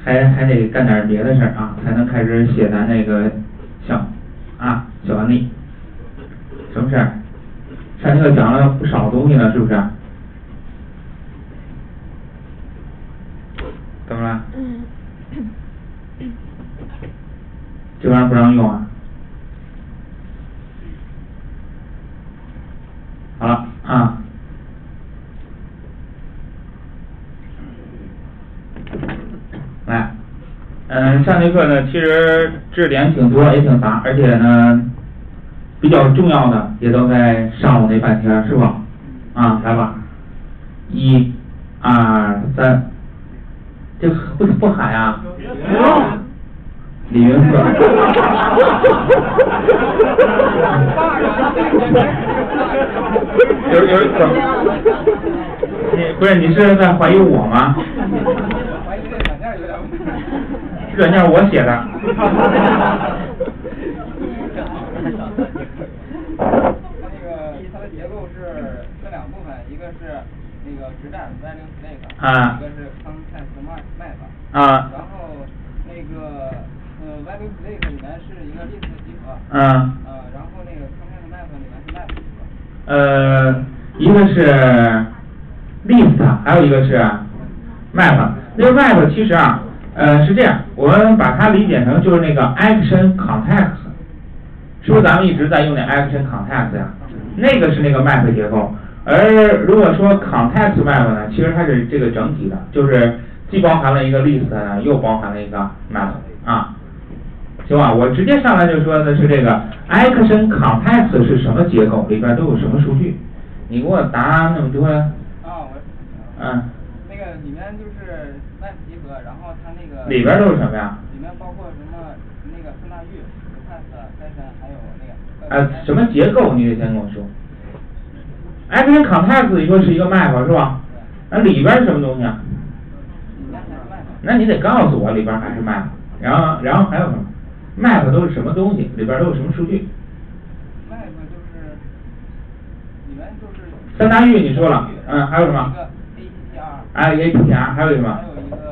还得干点别的事儿啊，才能开始写咱那个小案例。什么事儿？上课讲了不少东西了，是不是？怎么了？这玩意儿不让用啊？好了啊。来，上节课呢，其实知识点挺多，也挺杂，而且呢，比较重要的也都在上午那半天，是吧？啊，来吧，1、2、3，这不喊呀？李云鹤。有怎么？不是，你是在怀疑我吗？软件我写的。 它的结构是分两部分，一个是那个直站 Value Slate， 一个是 Context Map。然后那个Value Slate 里面是一个 list 集合。然后那个 Context Map 里面是 map 集合。 一个是 list， 还有一个是 map。那个 map 其实是这样，我们把它理解成就是那个 action context， 是不是咱们一直在用那 action context 呀？那个是那个 map 结构。而如果说 context map 呢，其实它是这个整体的，就是既包含了一个 list 呢，又包含了一个 map 啊。行吧，我直接上来就说的是这个 action context 是什么结构，里边都有什么数据？你给我答那么多呀？ 那个里面就是map 集合，然后它那个里边都是什么呀？ 里面包括什么那个分大域、request、session， 还有那个。 什么结构？你得先跟我说。action context 你说是一个 map 是吧？那里边是什么东西啊？那你得告诉我里边还是 map， 然后还有什么 ？map 都是什么东西？里边都有什么数据 ？map 就是里面就是。 三大域你说了，还有什么？APTR， 还有什么？ 还有一个，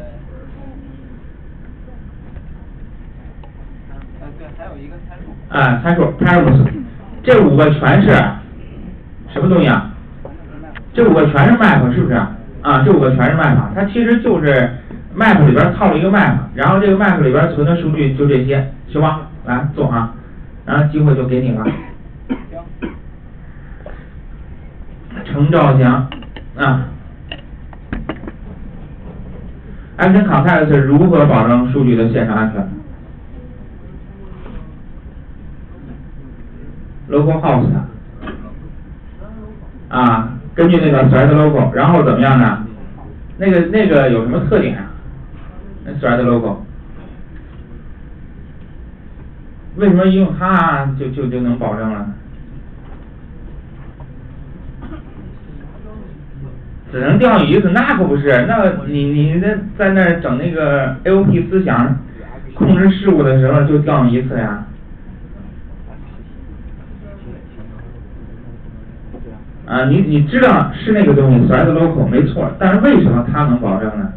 对，还有一个参数。 参数 terms， 这5个全是什么东西啊？这5个全是 map 是不是？这5个全是 map， 它其实就是 map 里边套了一个 map， 然后这个 map 里边存的数据就这些，行吧？来做啊，然后机会就给你了。程兆祥action context 是如何保证数据的线上安全 ？localhost 根据那个 thread local， 然后怎么样呢？那个有什么特点啊？那 thread local 为什么一用它就能保证了？只能调用一次，那可不是。那你在那整那个 AOP 思想控制事务的时候就调用一次呀。你知道是那个东西 thread local 没错，但是为什么它能保证呢？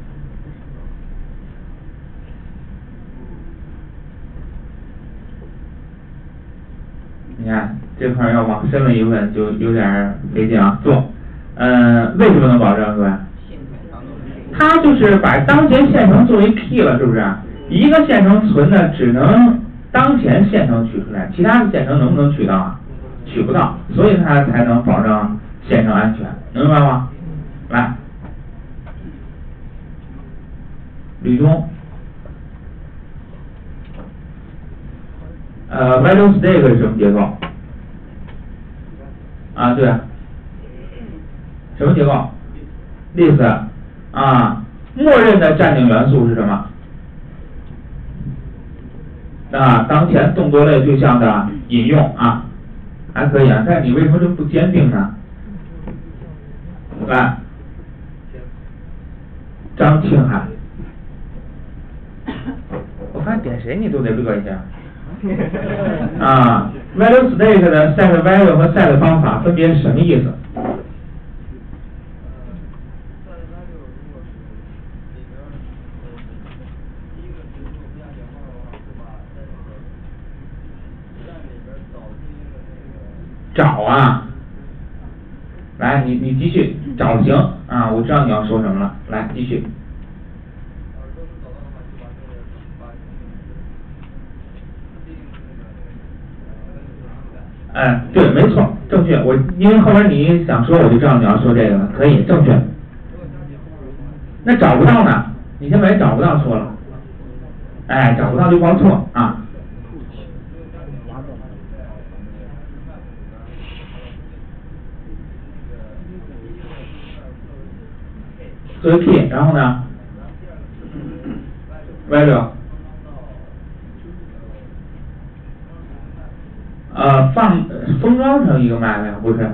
你看这块要往深了一问就有点费劲啊，做。为什么能保证，各位？它就是把当前线程作为 key 了，是不是？一个线程存的只能当前线程取出来，其他的线程能不能取到啊？取不到，所以它才能保证线程安全，明白吗？来，吕东，value stake 是什么结构？对。什么结构 ？list 默认的占领元素是什么？当前动作类对象的引用还可以但你为什么就不坚定呢？来，张庆海，我发现点谁你都得乐一下。value stake 的 set value 和 set 方法分别是什么意思？ 找啊，来，你继续找行啊，我知道你要说什么了，来继续。哎，对，没错，正确。因为后边你想说，我就知道你要说这个了，可以，正确。那找不到呢？你先把找不到说了。哎，找不到就报错啊。作为 key， 然后呢 ？value。封装成一个 map 呀，不是？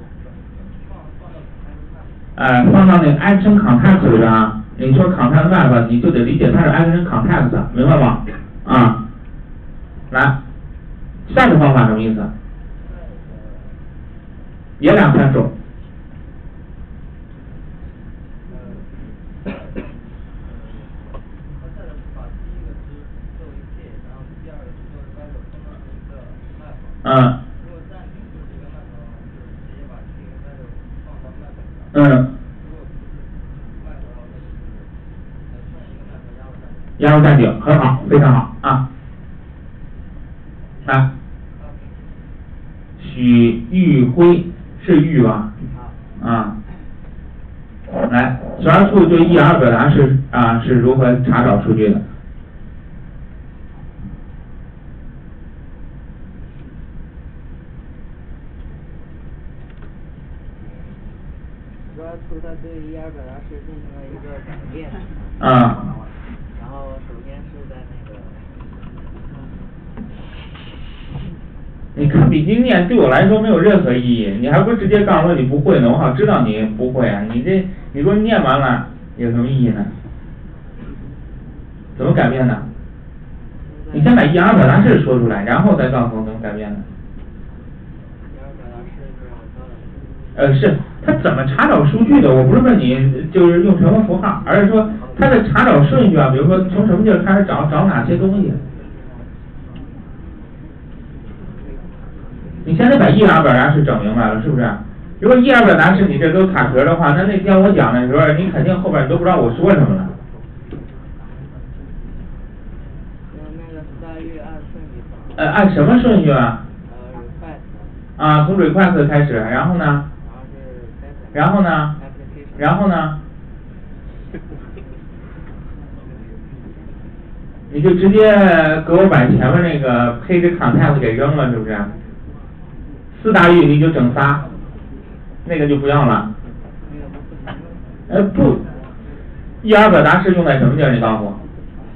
放到那个 action context 里边啊。你说 context map， 你就得理解它是 action context， 明白吗？啊，来，下个方法什么意思？也两参数。压入暂定，很好，非常好啊。来，许玉辉是玉吧？啊。来，小二处对 ER 表达是如何查找数据的？ 它对 ER 表达式进行了一个改变。然后首先是在那个。 你看笔记念对我来说没有任何意义，你还不直接告诉我你不会呢？我好知道你不会啊！你给我念完了有什么意义呢？怎么改变呢？你先把 ER 表达式说出来，然后再告诉我怎么改变的。是它怎么查找数据的？我不是问你就是用什么符号，而是说它的查找顺序啊，比如说从什么地儿开始找哪些东西。你现在把 ER 表达式整明白了，是不是？如果 ER 表达式你这都卡壳的话，那天我讲的时候，你肯定后边你都不知道我说什么了。按什么顺序啊？从 request 开始，然后呢？然后呢？你就直接给我把前面那个 page context 给扔了，是不是？4大域你就整仨，那个就不要了。不 ，ER 表达式用在什么地儿？你告诉我。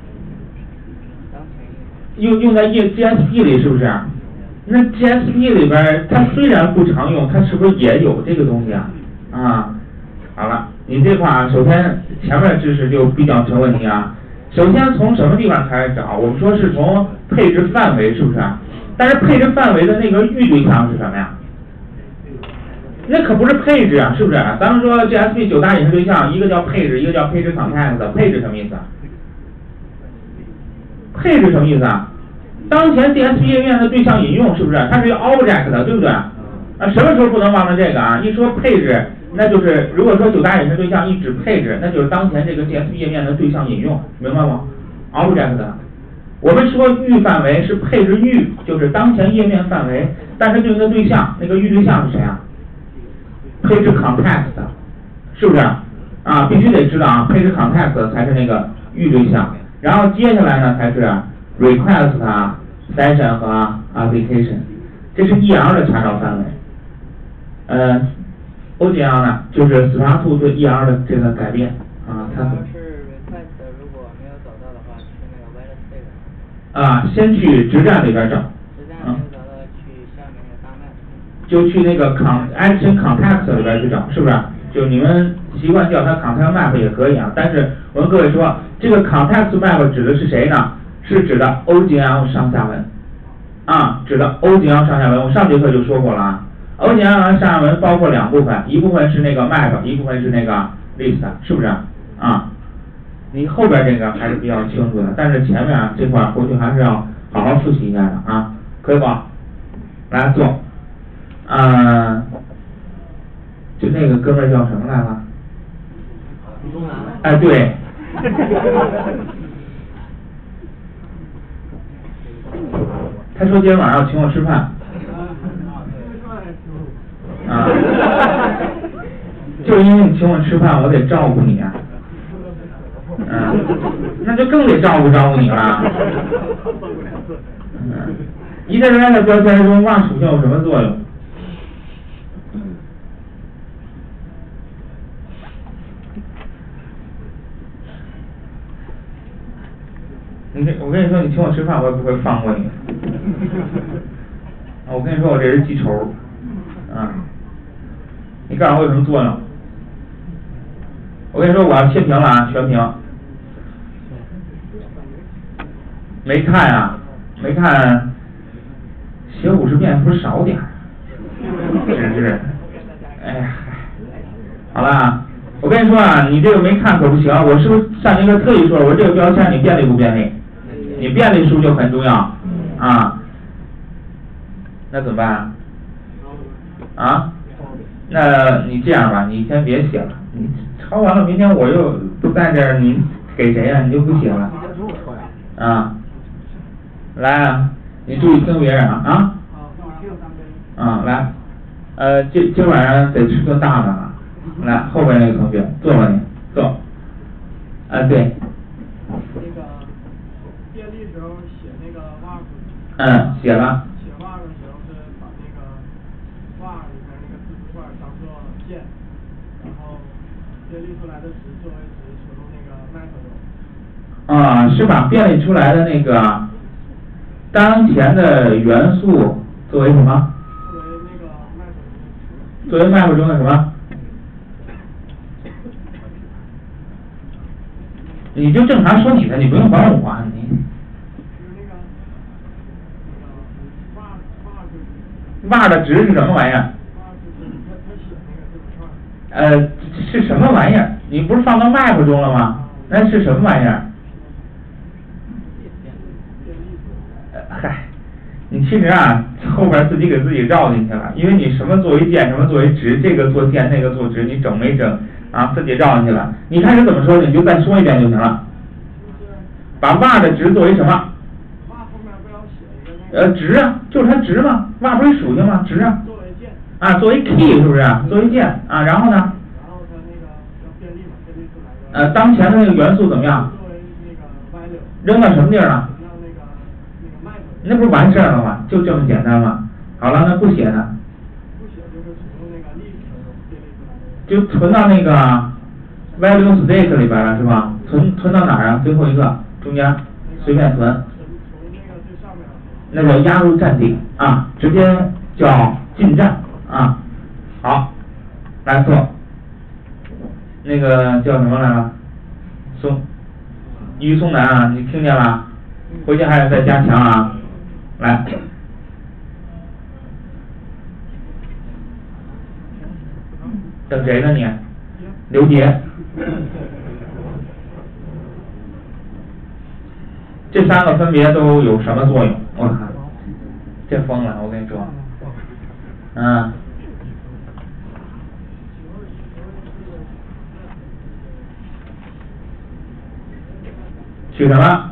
用在 GSP 里是不是？那 GSP 里边它虽然不常用，它是不是也有这个东西啊？好了，你这块首先前面的知识就比较成问题啊。首先从什么地方开始找？我们说是从配置范围，是不是？但是配置范围的那个域对象是什么呀？那可不是配置啊，是不是？咱们说 GSP 9大隐式对象，一个叫配置，一个叫配置 context。配置什么意思啊？配置什么意思啊？当前 DSP 页面的对象引用是不是？它是一个 object 的，对不对？什么时候不能忘了这个啊？一说配置，那就是如果说9大隐式对象一指配置，那就是当前这个 DSP 页面的对象引用，明白吗 ？object 的。我们说域范围是配置域，就是当前页面范围，但是对应的对象，那个域对象是谁啊？配置 context， 是不是？必须得知道啊，配置 context 才是那个域对象，然后接下来呢才是 request session 和 application， 这是 ER 的查找范围。OGL 呢，就是 SPA2 对 ER 的这个改变啊，它是 request 如果没有找到的话，去那个 white space。 先去直站里边找。 直站没有找到，去下面那个大 map。 就去那个 action context 里边去找，是不是？就你们习惯叫它 context map 也可以啊，但是我跟各位说，这个 context map 指的是谁呢？是指的 OGL 上下文指的 OGL 上下文。我上节课就说过了啊。OGL 上下文包括2部分，一部分是那个 map， 一部分是那个 list， 是不是你后边这个还是比较清楚的，但是前面这块回去还是要好好复习一下的啊，可以不？来做就那个哥们儿叫什么来了？哎，对。他说今天晚上要请我吃饭。就是因为你请我吃饭，我得照顾你啊。那就更得照顾你了。一个人的标签中袜属性有什么作用？我跟你说，你请我吃饭，我也不会放过你。我跟你说，我这人记仇。你告诉我有什么作用？我跟你说，我要切屏了啊，全屏。没看啊？没看，写50遍不是少点儿？是。哎呀，好了，我跟你说啊，你这个没看可不行。我是不是上节课特意说了，我这个标签你便利不便利？你便利数就很重要啊。那怎么办啊？那你这样吧，你先别写了，你抄完了，明天我又不在这儿，你给谁呀？你就不写了啊？来啊，你注意听别人啊。来，今晚上得吃顿大的啊。来，后边那个同学坐吧，你坐。对。 那个便利时候写那个袜子。 写了。 写袜的时候是把那个袜里边那个字符块当做键，然后便利出来的值作为值存入那个 map 中。 是把便利出来的那个当前的元素作为什么？作为 map 中的什么？你就正常说你的，你不用管我啊，你。袜的值是什么玩意儿？是什么玩意儿？你不是放到 map 中了吗？那是什么玩意儿？你其实啊，后边自己给自己绕进去了，因为你什么作为键，什么作为值，这个做键，那个做值，你整没整啊？自己绕进去了。你开始怎么说的，你就再说一遍就行了。把袜的值作为什么？ 袜后面不要写一个值啊，就是它值嘛，袜不是属性吗？值啊。 作为键。 作为 key 是不是？作为键啊，然后呢？ 然后它那个叫便利嘛，便利出来的。 当前的那个元素怎么样？ 作为那个 value。 扔到什么地儿了？ 扔到那个 map。 那不是完事儿了吗？就这么简单吗？好了，那不写呢？ 不写就是存入那个 list 中便利出来的。 就存到那个 value stack 里边了是吧？存到哪儿啊？最后一个中间随便存。 从那个最上面。 那叫压入站点啊，直接叫进站啊。好，来做。那个叫什么来着？于松南啊，你听见了？回去还得再加强啊。来。等谁呢你？刘杰。这3个分别都有什么作用？我看，这疯了，我跟你说。取什么？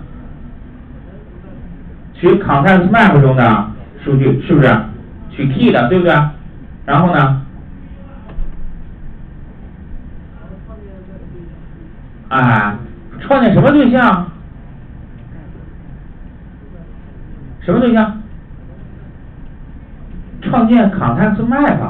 取 context map 中的数据，是不是？取 key 的，对不对？然后呢？创建什么对象？什么对象？创建 context map。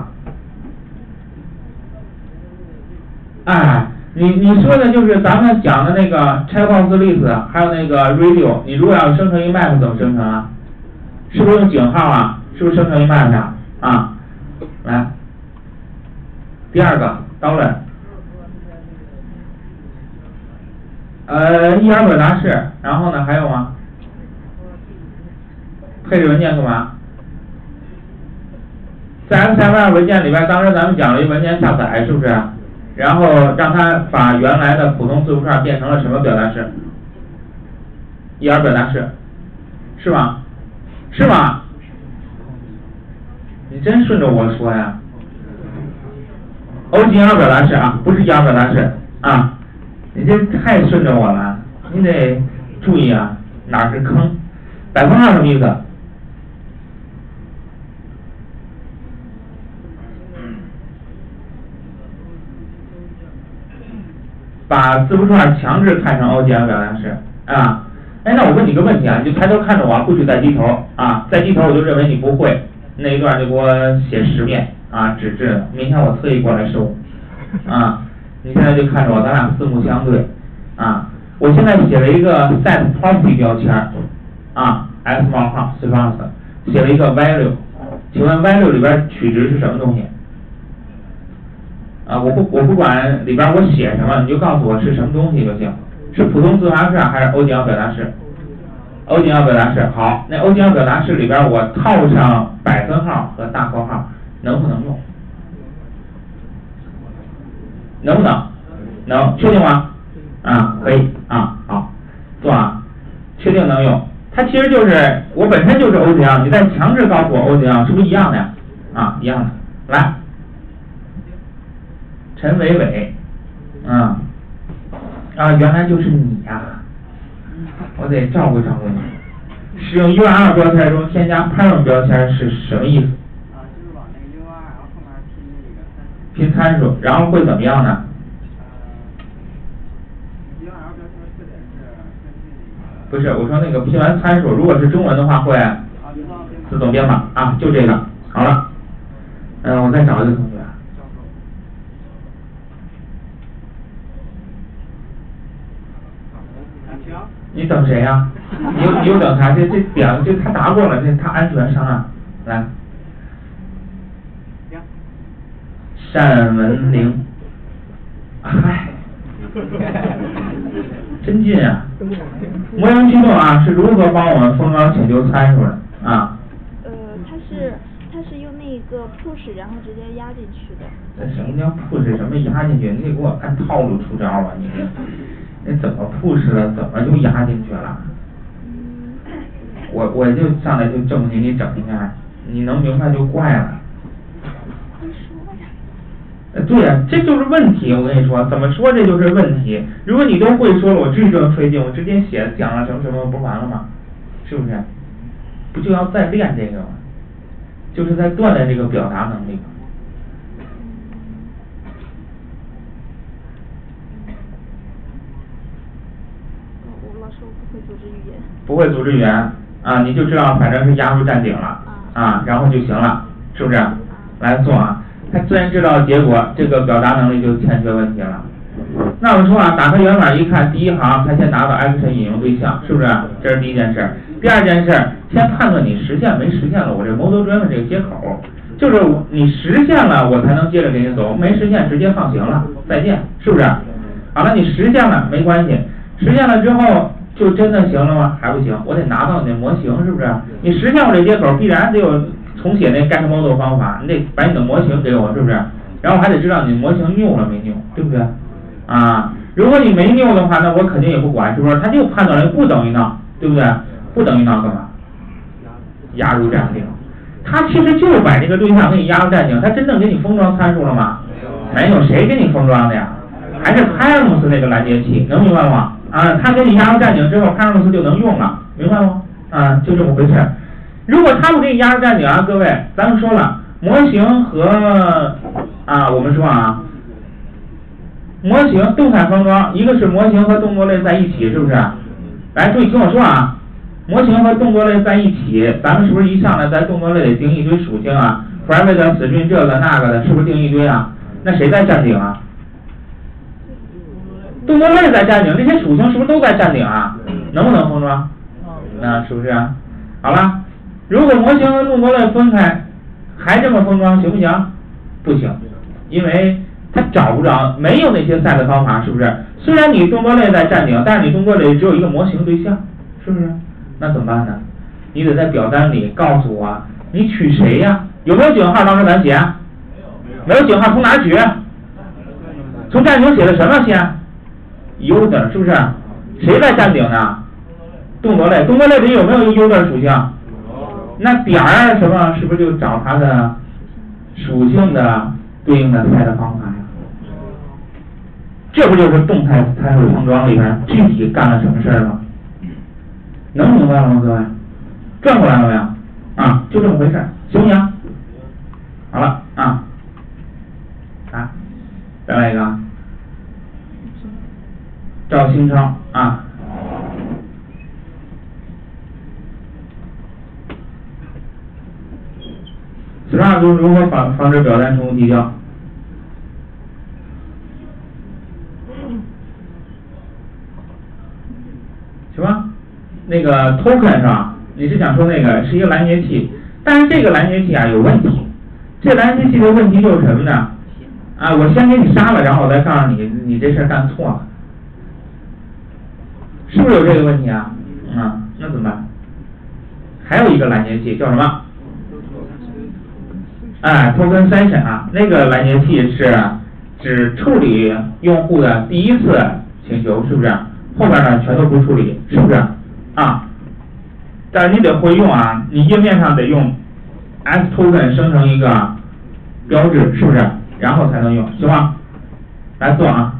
你说的就是咱们讲的那个 checkbox list， 还有那个 radio。你如果要生成一 map 怎么生成啊？是不是用井号啊？是不是生成一 map 啊？来，第二个 dollar。ER表达式，然后呢还有吗？配置文件干嘛？在 XML 文件里边，当时咱们讲了一文件下载，是不是？然后让它把原来的普通字符串变成了什么表达式 ？ER 表达式，是吗？是吗？ 你真顺着我说呀。OGL 表达式啊，不是ER表达式啊，你这太顺着我了，你得注意啊，哪是坑？2%什么意思？把字符串强制看成 OGL 表达式啊。哎，那我问你个问题啊，你就抬头看着我，不许再低头啊！再低头我就认为你不会，那一段就给我写10遍啊，纸质的。明天我特意过来收啊！你现在就看着我，咱俩四目相对啊！我现在写了一个 set property 标签啊 ，s 冒号 response， 写了一个 value， 请问 value 里边取值是什么东西？啊，我不管里边我写什么，你就告诉我是什么东西就行。是普通字符式还是 OGL 表达式 ？OGL 表达式。好，那 OGL 表达式里边我套上百分号和大括号，能不能用？能不能？能，确定吗？啊，可以啊，好，做啊，确定能用。它其实就是我本身就是 OGL， 你再强制告诉我 OGL， 是不是一样的呀？啊，一样的。来，陈伟伟，原来就是你呀，我得照顾照顾你。使用 URL 标签中添加 parent 标签是什么意思？ 就是往那个 URL 后面拼参数，然后会怎么样呢 ？URL 标签特点是根据那个。 不是，我说那个拼完参数，如果是中文的话会自动编码啊，就这个。好了，我再找一个同学。你等谁呀？你又等他？这点就他答过了，这他安全上岸。来，单文玲，嗨，真近啊！模型驱动啊是如何帮我们封装请求参数的啊？ 它是用那个 push 然后直接压进去的。 这什么叫 push？ 什么压进去？你得给我按套路出招啊！你怎么 push 了？怎么就压进去了？我就上来就证明你整一下，你能明白就怪了。 会说呀。 对呀，这就是问题。我跟你说，怎么说这就是问题。如果你都会说了，我至正推进，我直接写讲了什么什么，不完了吗？是不是？不就要再练这个吗？就是在锻炼这个表达能力吗？ 老师，我不会组织语言。 不会组织语言啊，你就知道反正是压入站顶了啊，然后就行了，是不是？来做啊。他虽然知道结果，这个表达能力就欠缺问题了。那我们说啊，打开源码一看，第一行他先拿到 action 引用对象，是不是？这是第一件事。第二件事，先判断你实现没实现了我这 model driven 这个接口，就是你实现了我才能接着给你走，没实现直接放行了，再见，是不是？好了，你实现了没关系，实现了之后就真的行了吗？还不行，我得拿到你的模型，是不是？你实现我这接口，必然得有重写那 get model 方法，你得把你的模型给我，是不是？然后还得知道你模型拗了没拗，对不对？啊，如果你没拗的话，那我肯定也不管，是不是？他就判断了不等于闹，对不对？不等于闹干嘛？压入站顶。他其实就是把这个对象给你压入站顶，他真正给你封装参数了吗？没有，谁给你封装的呀？还是 Params 那个拦截器，能明白吗？啊，他给你压入站顶之后 ，Params 就能用了，明白吗？啊，就这么回事。如果他不给你压入站顶啊，各位，咱们说了，模型和我们说啊，模型动态封装，一个是模型和动作类在一起，是不是？来，注意跟我说啊，模型和动作类在一起，咱们是不是一上来在动作类得定一堆属性啊 ？private string 这个那个的，是不是定一堆啊？那谁在站顶啊？动作类在站顶，这些属性是不是都在站顶啊？能不能封装？那是不是啊？好了，如果模型和动作类分开，还这么封装行不行？不行，因为它找不着，没有那些set的方法，是不是？虽然你动作类在站顶，但是你动作类只有一个模型对象，是不是？那怎么办呢？你得在表单里告诉我，你取谁呀？有没有井号？当时咱写，没有井号，从哪取？从站顶写的什么先？user 是不是？谁在站顶呢？动作类，动作类里有没有一个 user 属性？那点儿什么是不是就找它的属性的对应的set方法呀。这不就是动态参数封装里边具体干了什么事儿吗？能明白了吗，各位？转过来了没有？啊，就这么回事，行不行？好了啊，再来一个，赵新超啊。12如何防止表单重复提交？行吧，那个 token 是吧？你是想说那个是一个拦截器，但是这个拦截器啊有问题。这拦截器的问题就是什么呢？啊，我先给你杀了，然后我再告诉你，你这事儿干错了，是不是有这个问题啊？那怎么办？还有一个拦截器叫什么？token session 啊，那个拦截器是只处理用户的第一次请求，是不是？后边呢全都不处理，是不是？但是你得会用啊，你页面上得用 S token 生成一个标志，是不是？然后才能用，行吗？来做啊。